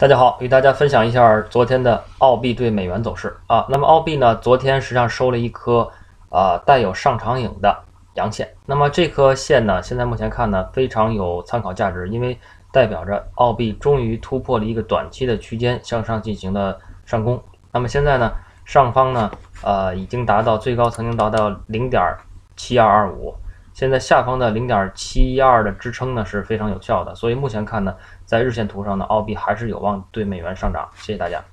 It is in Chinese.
大家好，与大家分享一下昨天的澳币对美元走势啊。那么澳币呢，昨天实际上收了一颗带有上长影的阳线。那么这颗线呢，现在目前看呢非常有参考价值，因为代表着澳币终于突破了一个短期的区间向上进行了上攻。那么现在呢，上方呢已经达到最高曾经达到0.7225。现在下方的0.712的支撑呢是非常有效的，所以目前看呢，在日线图上呢，澳币还是有望对美元上涨。谢谢大家。